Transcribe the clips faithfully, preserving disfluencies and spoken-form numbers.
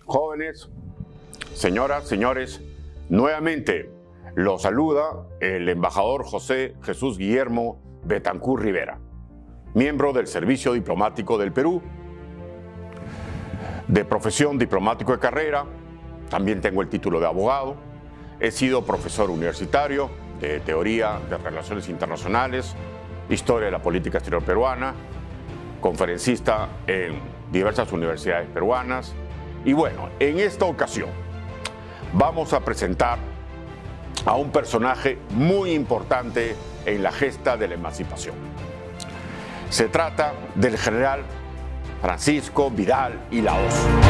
Jóvenes, señoras, señores, nuevamente los saluda el embajador José Jesús Guillermo Betancur Rivera, miembro del Servicio Diplomático del Perú, de profesión diplomático de carrera. También tengo el título de abogado. He sido profesor universitario de teoría de relaciones internacionales, historia de la política exterior peruana, conferencista en diversas universidades peruanas. Y bueno, en esta ocasión vamos a presentar a un personaje muy importante en la gesta de la emancipación. Se trata del general Francisco Vidal y Lahoz.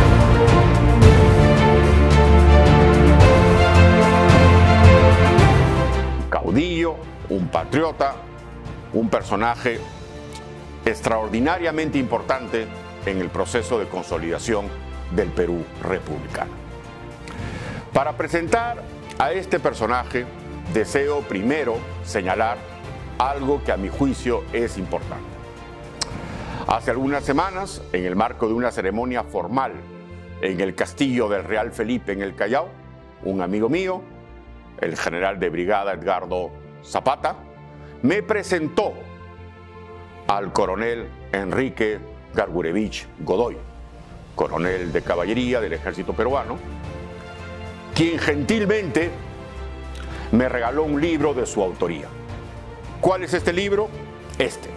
Un caudillo, un patriota, un personaje extraordinariamente importante en el proceso de consolidación del Perú republicano. Para presentar a este personaje, deseo primero señalar algo que a mi juicio es importante. Hace algunas semanas, en el marco de una ceremonia formal en el castillo del Real Felipe en el Callao, un amigo mío, el general de brigada Edgardo Zapata, me presentó al coronel Enrique Gargurevich Godoy, coronel de caballería del ejército peruano, quien gentilmente me regaló un libro de su autoría. ¿Cuál es este libro? Este.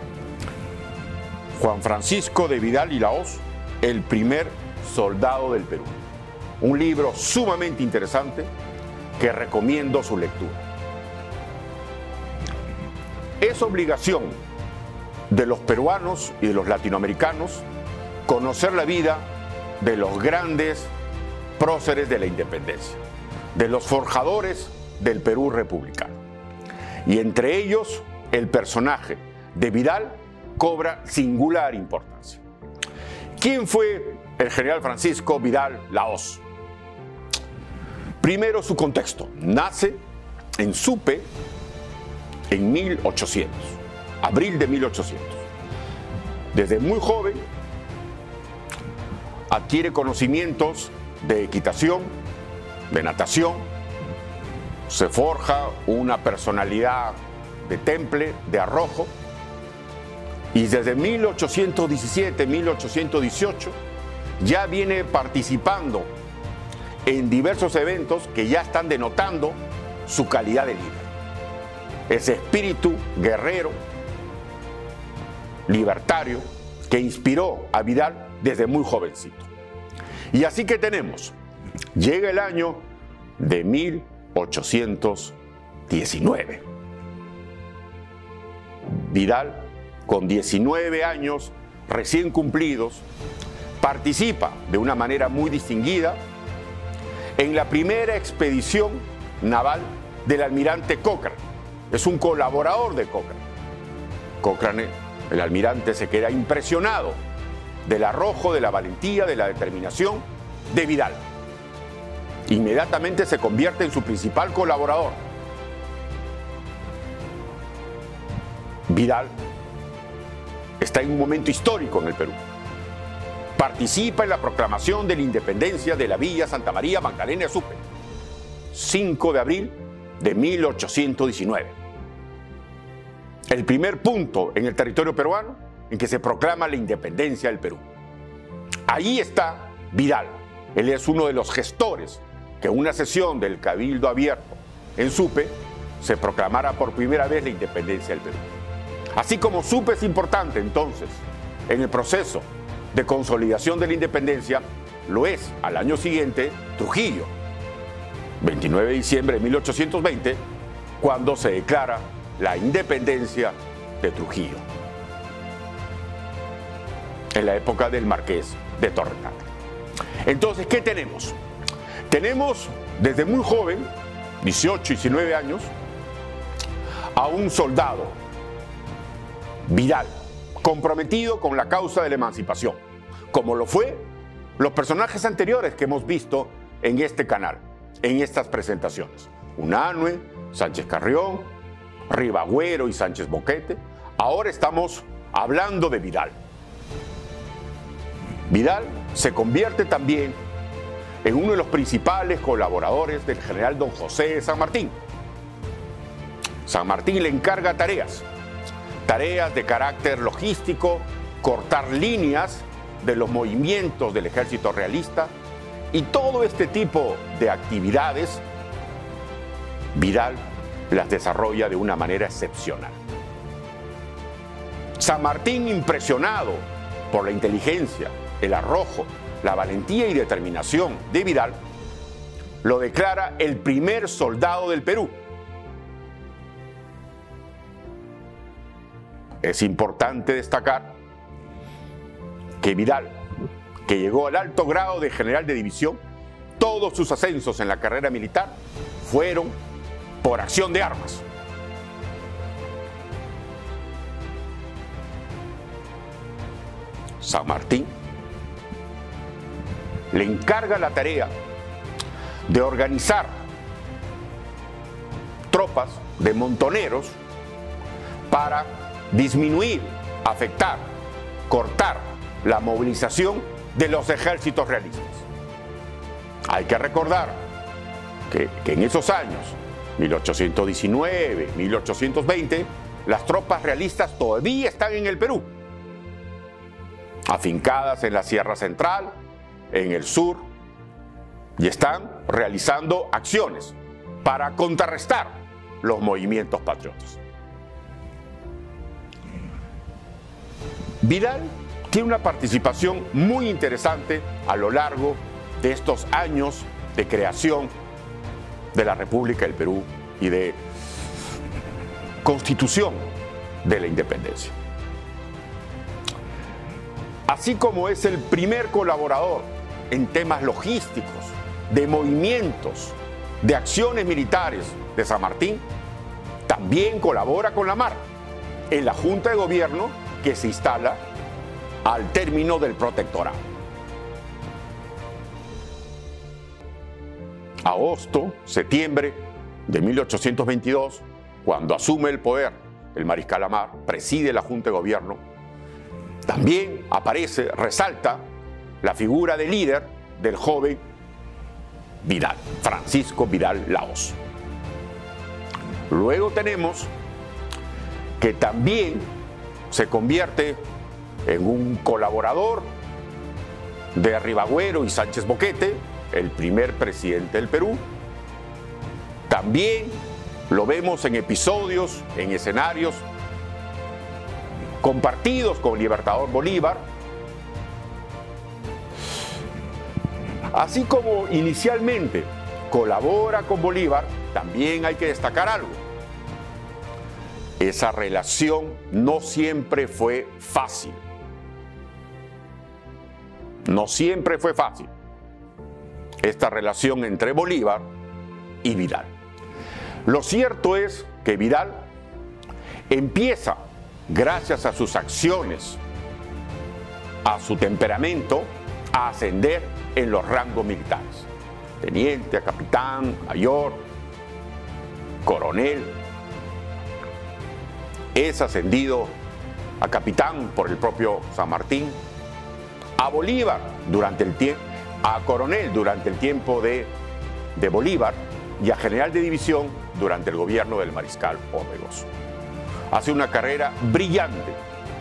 Juan Francisco de Vidal y Lahoz, el primer soldado del Perú. Un libro sumamente interesante que recomiendo su lectura. Es obligación de los peruanos y de los latinoamericanos conocer la vida de los grandes próceres de la independencia, de los forjadores del Perú republicano. Y entre ellos, el personaje de Vidal cobra singular importancia. ¿Quién fue el general Francisco Vidal Lahoz? Primero, su contexto. Nace en Supe en mil ochocientos, abril de mil ochocientos. Desde muy joven adquiere conocimientos de equitación, de natación, se forja una personalidad de temple, de arrojo, y desde mil ochocientos diecisiete, mil ochocientos dieciocho ya viene participando en diversos eventos que ya están denotando su calidad de líder. Ese espíritu guerrero, libertario, que inspiró a Vidal desde muy jovencito. Y así que tenemos, llega el año de mil ochocientos diecinueve. Vidal, con diecinueve años recién cumplidos, participa de una manera muy distinguida en la primera expedición naval del almirante Cochrane. Es un colaborador de Cochrane. Cochrane, el almirante, se queda impresionado del arrojo, de la valentía, de la determinación de Vidal. Inmediatamente se convierte en su principal colaborador. Vidal está en un momento histórico en el Perú. Participa en la proclamación de la independencia de la Villa Santa María Magdalena de Supe, cinco de abril de mil ochocientos diecinueve. El primer punto en el territorio peruano en que se proclama la independencia del Perú. Ahí está Vidal. Él es uno de los gestores que en una sesión del Cabildo Abierto en Supe se proclamara por primera vez la independencia del Perú. Así como Supe es importante entonces en el proceso de consolidación de la independencia, lo es al año siguiente Trujillo, veintinueve de diciembre de mil ochocientos veinte, cuando se declara la independencia de Trujillo, en la época del Marqués de Torre. Entonces, ¿qué tenemos? Tenemos desde muy joven, dieciocho, diecinueve años, a un soldado, Vidal, comprometido con la causa de la emancipación, como lo fue los personajes anteriores que hemos visto en este canal, en estas presentaciones. Unanue, Sánchez Carrión, Ribagüero y Sánchez Boquete. Ahora estamos hablando de Vidal. Vidal se convierte también en uno de los principales colaboradores del general don José de San Martín. San Martín le encarga tareas, tareas de carácter logístico, cortar líneas de los movimientos del ejército realista, y todo este tipo de actividades Vidal las desarrolla de una manera excepcional. San Martín, impresionado por la inteligencia, el arrojo, la valentía y determinación de Vidal, lo declara el primer soldado del Perú. Es importante destacar que Vidal, que llegó al alto grado de general de división, todos sus ascensos en la carrera militar fueron por acción de armas. San Martín le encarga la tarea de organizar tropas de montoneros para disminuir, afectar, cortar la movilización de los ejércitos realistas. Hay que recordar que, que en esos años, mil ochocientos diecinueve, mil ochocientos veinte, las tropas realistas todavía están en el Perú, afincadas en la Sierra Central, en el sur, y están realizando acciones para contrarrestar los movimientos patriotas. Vidal tiene una participación muy interesante a lo largo de estos años de creación de la República del Perú y de constitución de la independencia. Así como es el primer colaborador en temas logísticos, de movimientos, de acciones militares de San Martín, también colabora con la Mar en la Junta de Gobierno que se instala al término del protectorado. Agosto, septiembre de mil ochocientos veintidós, cuando asume el poder el mariscal Amar, preside la Junta de Gobierno, también aparece, resalta la figura de líder del joven Vidal, Francisco Vidal Lahoz. Luego tenemos que también se convierte en un colaborador de Ribagüero y Sánchez Boquete, el primer presidente del Perú. También lo vemos en episodios, en escenarios compartidos con el Libertador Bolívar. Así como inicialmente colabora con Bolívar, también hay que destacar algo. Esa relación no siempre fue fácil. No siempre fue fácil esta relación entre Bolívar y Vidal. Lo cierto es que Vidal empieza, gracias a sus acciones, a su temperamento, a ascender en los rangos militares. Teniente, a capitán, mayor, coronel. Es ascendido a capitán por el propio San Martín, a Bolívar durante el tiempo, a coronel durante el tiempo de, de Bolívar y a general de división durante el gobierno del mariscal Orbegoso. Hace una carrera brillante.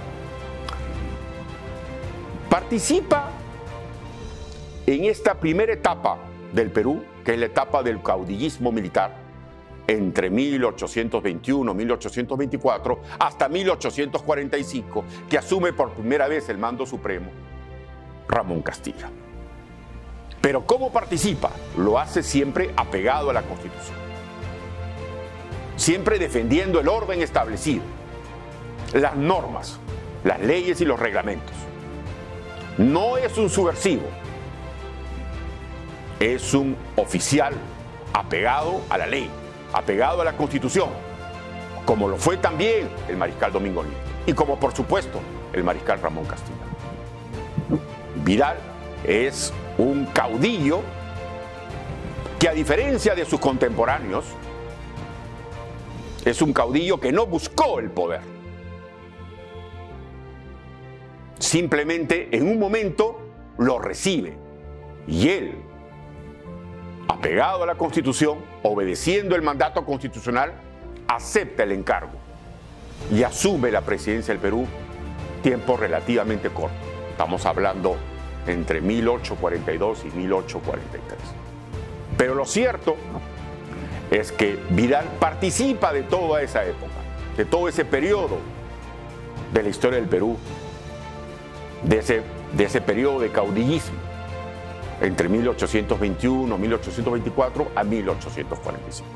Participa en esta primera etapa del Perú, que es la etapa del caudillismo militar, entre mil ochocientos veintiuno y mil ochocientos veinticuatro hasta mil ochocientos cuarenta y cinco, que asume por primera vez el mando supremo Ramón Castilla. Pero ¿cómo participa? Lo hace siempre apegado a la Constitución, siempre defendiendo el orden establecido, las normas, las leyes y los reglamentos. No es un subversivo, es un oficial apegado a la ley, apegado a la Constitución, como lo fue también el mariscal Domingo Nieto y como por supuesto el mariscal Ramón Castilla. Vidal es un caudillo que, a diferencia de sus contemporáneos, es un caudillo que no buscó el poder. Simplemente en un momento lo recibe y él, apegado a la Constitución, obedeciendo el mandato constitucional, acepta el encargo y asume la presidencia del Perú tiempo relativamente corto. Estamos hablando entre mil ochocientos cuarenta y dos y mil ochocientos cuarenta y tres. Pero lo cierto es que Vidal participa de toda esa época, de todo ese periodo de la historia del Perú, de ese, de ese periodo de caudillismo, entre mil ochocientos veintiuno, mil ochocientos veinticuatro a mil ochocientos cuarenta y cinco.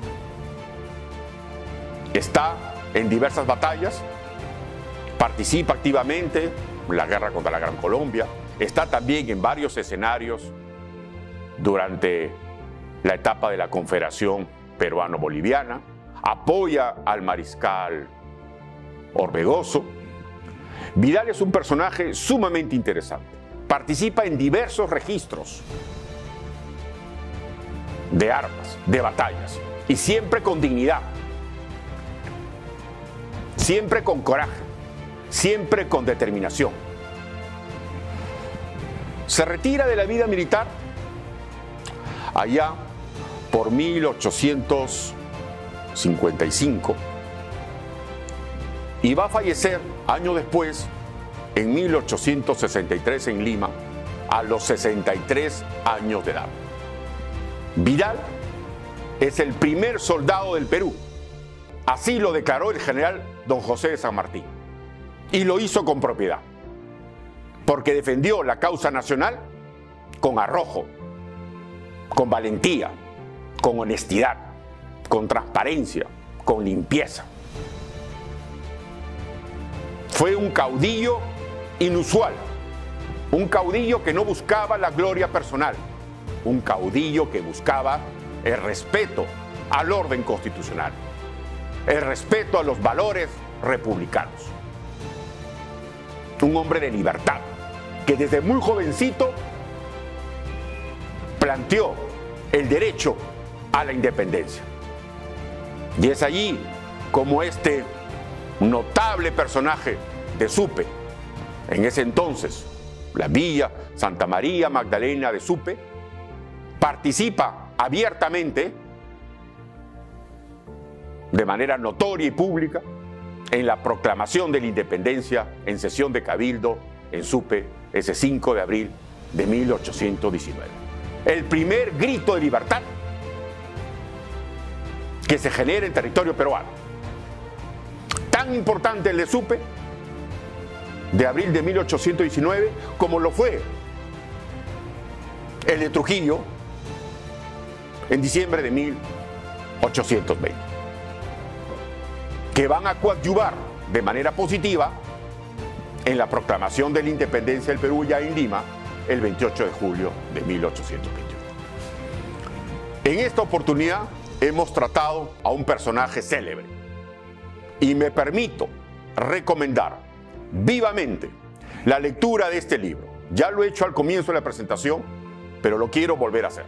Está en diversas batallas, participa activamente en la guerra contra la Gran Colombia, está también en varios escenarios durante la etapa de la Confederación Peruano-Boliviana, apoya al mariscal Orbegoso. Vidal es un personaje sumamente interesante. Participa en diversos registros de armas, de batallas, y siempre con dignidad, siempre con coraje, siempre con determinación. Se retira de la vida militar allá por mil ochocientos cincuenta y cinco y va a fallecer años después, en mil ochocientos sesenta y tres en Lima, a los sesenta y tres años de edad. Vidal es el primer soldado del Perú. Así lo declaró el general don José de San Martín. Y lo hizo con propiedad, porque defendió la causa nacional con arrojo, con valentía, con honestidad, con transparencia, con limpieza. Fue un caudillo inusual, un caudillo que no buscaba la gloria personal, un caudillo que buscaba el respeto al orden constitucional, el respeto a los valores republicanos. Un hombre de libertad que desde muy jovencito planteó el derecho a la independencia. Y es allí como este notable personaje de Supe, en ese entonces, la Villa Santa María Magdalena de Supe, participa abiertamente, de manera notoria y pública, en la proclamación de la independencia en sesión de Cabildo en Supe, ese cinco de abril de mil ochocientos diecinueve. El primer grito de libertad que se genera en territorio peruano. Tan importante el de Supe, de abril de mil ochocientos diecinueve, como lo fue el de Trujillo en diciembre de mil ochocientos veinte, que van a coadyuvar de manera positiva en la proclamación de la independencia del Perú ya en Lima el veintiocho de julio de mil ochocientos veintiuno. En esta oportunidad hemos tratado a un personaje célebre y me permito recomendar vivamente la lectura de este libro. Ya lo he hecho al comienzo de la presentación, pero lo quiero volver a hacer.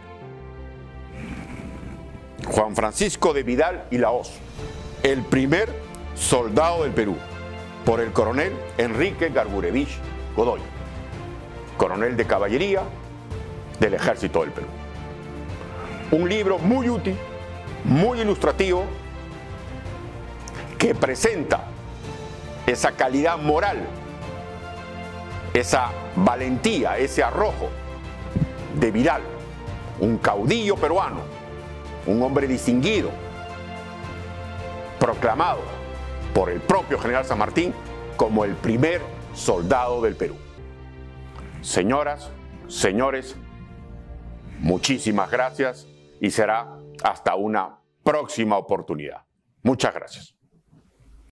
Juan Francisco de Vidal y la Hoz, el primer soldado del Perú, por el coronel Enrique Garburevich Godoy, coronel de caballería del Ejército del Perú. Un libro muy útil, muy ilustrativo, que presenta esa calidad moral, esa valentía, ese arrojo de Vidal, un caudillo peruano, un hombre distinguido, proclamado por el propio general San Martín como el primer soldado del Perú. Señoras, señores, muchísimas gracias y será hasta una próxima oportunidad. Muchas gracias.